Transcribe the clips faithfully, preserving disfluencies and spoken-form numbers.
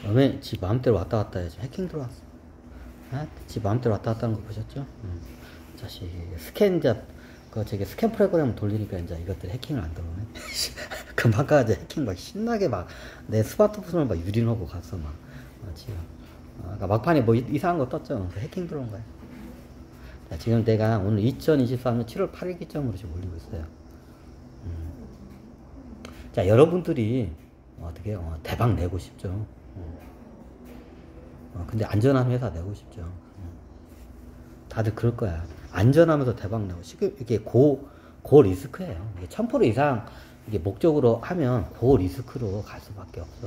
왜 지 마음대로 왔다 갔다 해야지. 해킹 들어왔어. 아? 지 마음대로 왔다 갔다 하는 거 보셨죠? 응. 자식, 스캔, 이제, 그, 저기, 스캔 프로그램 돌리니까 이제 이것들 해킹을 안 들어오네. 금방 가지 해킹 막 신나게 막, 내 스마트폰을 막 유린하고 갔어, 막. 어, 지금. 어, 그러니까 막판에 뭐 이상한 거 떴죠. 해킹 들어온 거야. 자, 지금 내가 오늘 이천이십삼 년 칠월 팔일 기점으로 지금 올리고 있어요. 음. 자, 여러분들이 어떻게, 어, 대박 내고 싶죠. 어. 어, 근데 안전한 회사 내고 싶죠. 어. 다들 그럴 거야. 안전하면서 대박 내고 싶 이게 고, 고 리스크예요. 이게 천 퍼센트 이상 이게 목적으로 하면 고 리스크로 갈 수밖에 없어.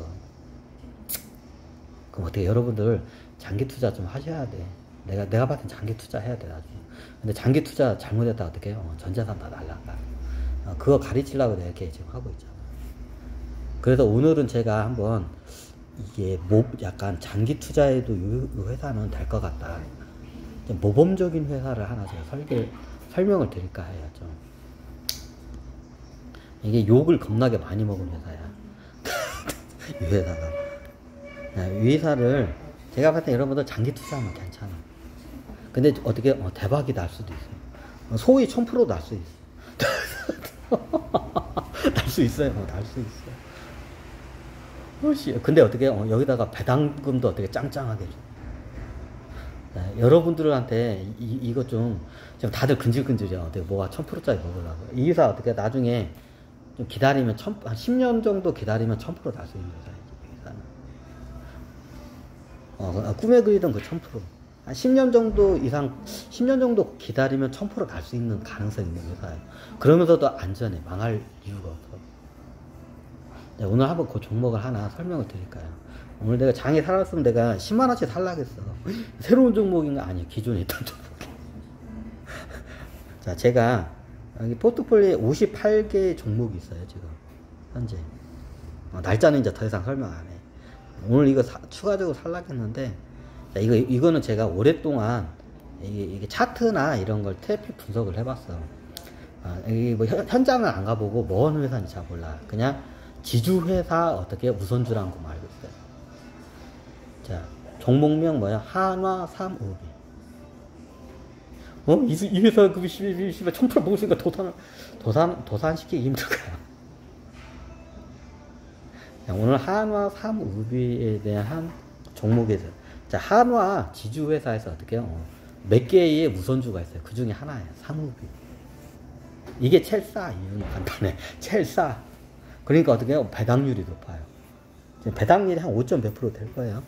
그럼 어떻게 여러분들 장기 투자 좀 하셔야 돼. 내가, 내가 봤을 땐 장기 투자 해야 돼, 나중에. 근데 장기 투자 잘못했다 어떻게 해요? 전 재산 다 날라가. 어, 그거 가르치려고 내가 이렇게 지금 하고 있잖아. 그래서 오늘은 제가 한번 이게 모, 약간 장기 투자에도 이 회사는 될 것 같다. 모범적인 회사를 하나 제가 설계, 설명을 드릴까 해요, 좀. 이게 욕을 겁나게 많이 먹은 회사야. 이 회사가. 이 회사를 제가 봤을 때 여러분들 장기 투자하면 괜찮아. 근데 어떻게 어, 대박이 날 수도 있어요. 소위 천 퍼센트 날 수 있어. 날 수 있어요. 어, 날 수 있어. 근데 어떻게 어, 여기다가 배당금도 어떻게 짱짱하게 줘. 네, 여러분들한테 이, 이거 좀 지금 다들 근질근질이야. 어떻게 뭐가 천 퍼센트짜리 먹으려고. 이 회사 어떻게 나중에 좀 기다리면 천, 한 십 년 정도 기다리면 천 퍼센트 날 수 있는 회사야. 어, 꿈에 그리던 그 천 퍼센트. 한 십 년 정도 이상, 십 년 정도 기다리면 천 퍼센트 갈 수 있는 가능성이 있는 회사예요. 그러면서도 안전해. 망할 이유가 없어. 네, 오늘 한번 그 종목을 하나 설명을 드릴까요? 오늘 내가 장에 살았으면 내가 십만 원씩 살라겠어. 새로운 종목인가? 아니, 기존에 있던 종목. 자, 제가 여기 포트폴리오에 오십팔 개 종목이 있어요, 지금. 현재. 어, 날짜는 이제 더 이상 설명 안 해. 오늘 이거 사, 추가적으로 살라겠는데, 자, 이거, 이거는 제가 오랫동안 이게, 이게 차트나 이런 걸 트래픽 분석을 해봤어. 아, 이 뭐 현, 현장을 안 가보고 뭐 하는 회사인지 잘 몰라. 그냥 지주회사 어떻게 우선주라는 거만 알고 있어요. 자, 종목명 뭐야? 한화삼오비. 어? 이, 이 회사 그 씨발 천 퍼센트 먹으니까 도산, 도산, 도산시키기 힘들 거야. 자, 오늘 한화삼오비에 대한 종목에서. 자, 한화 지주회사에서 어떻게 해요? 어, 몇 개의 우선주가 있어요. 그 중에 하나예요. 삼오비. 이게 제일 싸. 이유는 간단해. 제일 싸. 그러니까 어떻게 해요? 배당률이 높아요. 지금 배당률이 한 오 점 몇 퍼센트 될 거예요.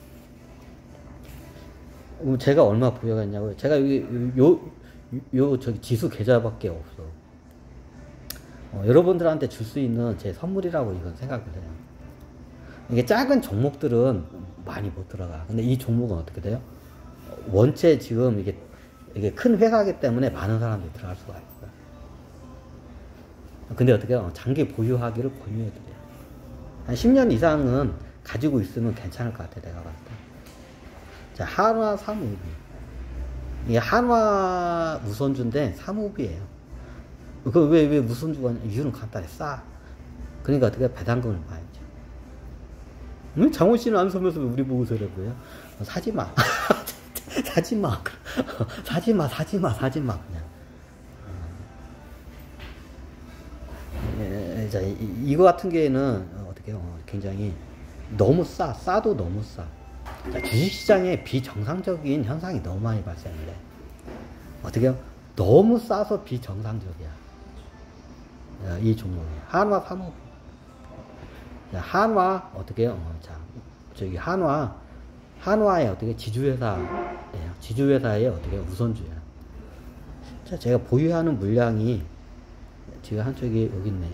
제가 얼마 보유했냐고요? 제가 여기, 요, 요, 요, 저기 지수 계좌밖에 없어. 어, 여러분들한테 줄 수 있는 제 선물이라고 이건 생각을 해요. 이게 작은 종목들은 많이 못 들어가. 근데 이 종목은 어떻게 돼요? 원체 지금 이게, 이게 큰 회사이기 때문에 많은 사람들이 들어갈 수가 있어요. 근데 어떻게 해요? 장기 보유하기를 권유해드려요. 한 십 년 이상은 가지고 있으면 괜찮을 것 같아, 내가 봤을 때. 자, 한화 삼오비. 이게 한화 우선주인데 삼오비예요. 그 왜, 왜 우선주가 이유는 간단해. 싸. 그러니까 어떻게 배당금을 봐야죠. 응? 장원 씨는 안 사면서 우리 보고 서라고요? 사지 마. 사지 마. 사지 마, 사지 마, 사지 마, 그냥. 예, 자, 이, 이거 같은 경우에는 어떻게 해요? 굉장히 너무 싸. 싸도 너무 싸. 자, 주식시장에 비정상적인 현상이 너무 많이 발생해. 어떻게 해요? 너무 싸서 비정상적이야. 이 종목이. 한화 삼오비. 한화, 어떻게 해요? 어, 자, 저기, 한화, 한화의 어떻게 지주회사예요. 지주회사의 어떻게 우선주야. 자, 제가 보유하는 물량이 지금 한쪽이 여기 있네.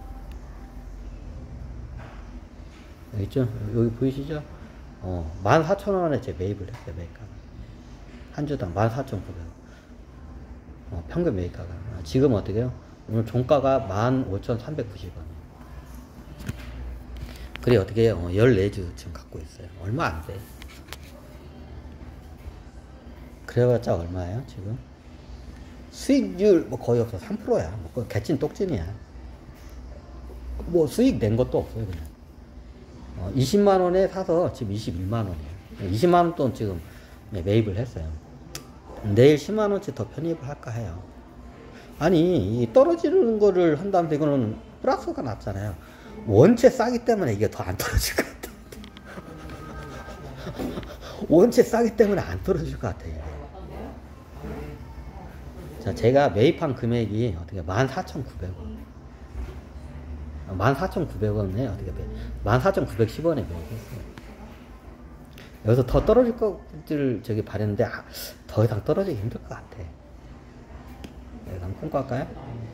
여기 있죠? 여기 보이시죠? 어, 만 사천 원에 제 매입을 했어요, 매입가가. 한 주당 만 사천구백 원. 어, 평균 매입가가. 지금 어떻게 해요? 오늘 종가가 만 오천삼백구십 원. 그래, 어떻게 해요? 열네 주 지금 갖고 있어요. 얼마 안 돼. 그래봤자 얼마예요, 지금? 수익률 뭐 거의 없어. 삼 퍼센트야. 뭐, 개찐 똑찐이야. 뭐, 수익 낸 것도 없어요, 그냥. 어, 이십만 원에 사서 지금 이십일만 원이에요. 이십만 원 돈 지금 네, 매입을 했어요. 내일 십만 원치 더 편입을 할까 해요. 아니, 이 떨어지는 거를 한다면 이거는 플러스가 났잖아요. 원체 싸기 때문에 이게 더 안 떨어질 것 같아. 원체 싸기 때문에 안 떨어질 것 같아, 이게. 자, 제가 매입한 금액이 어떻게 만 사천구백 원. 만 사천구백 원에 어떻게 매, 만 사천구백십 원에 매입했어요. 여기서 더 떨어질 것들 저기 바랬는데, 아, 더 이상 떨어지기 힘들 것 같아. 여기서 한번 끊고 할까요?